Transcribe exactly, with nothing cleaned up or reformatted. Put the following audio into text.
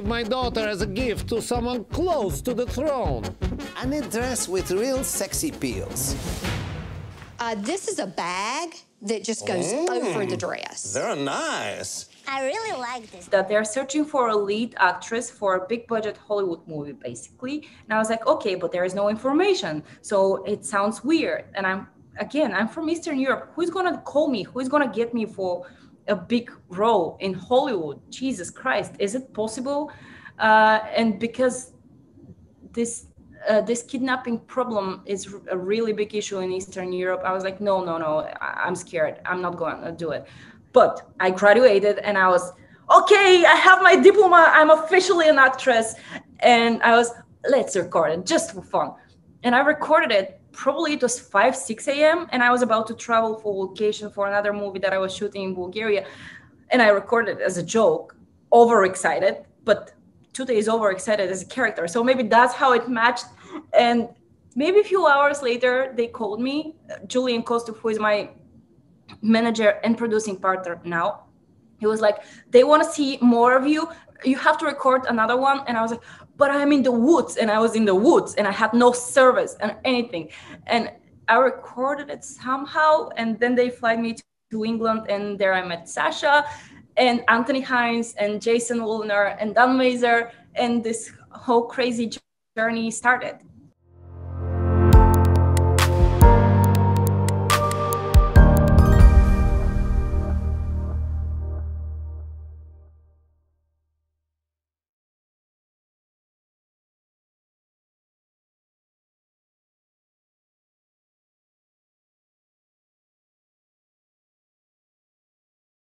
give my daughter as a gift to someone close to the throne. And a dress with real sexy peels. Uh, this is a bag that just goes mm, over the dress. Very nice. I really like this. That they're searching for a lead actress for a big budget Hollywood movie, basically. And I was like, okay, but there is no information. So it sounds weird. And I'm, again, I'm from Eastern Europe. Who's gonna call me? Who's gonna get me for a big role in Hollywood? Jesus Christ, is it possible? Uh, and because this uh, this kidnapping problem is a really big issue in Eastern Europe, I was like, no, no, no, I- I'm scared. I'm not going to do it. But I graduated and I was, okay, I have my diploma. I'm officially an actress. And I was, let's record it just for fun. And I recorded it. Probably it was five, six a.m. and I was about to travel for vacation for another movie that I was shooting in Bulgaria. And I recorded it as a joke, overexcited, but two days overexcited as a character. So maybe that's how it matched. And maybe a few hours later, they called me, Julian Kostov, who is my manager and producing partner now. He was like, they want to see more of you. You have to record another one. And I was like, but I'm in the woods. And I was in the woods and I had no service and anything. And I recorded it somehow. And then they flight me to England. And there I met Sacha and Anthony Hines and Jason Woolner and Dan Mazer. And this whole crazy journey started.